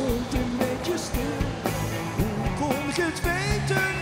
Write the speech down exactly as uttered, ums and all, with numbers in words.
wordt een beetje stil. Hoe kon ik het weten?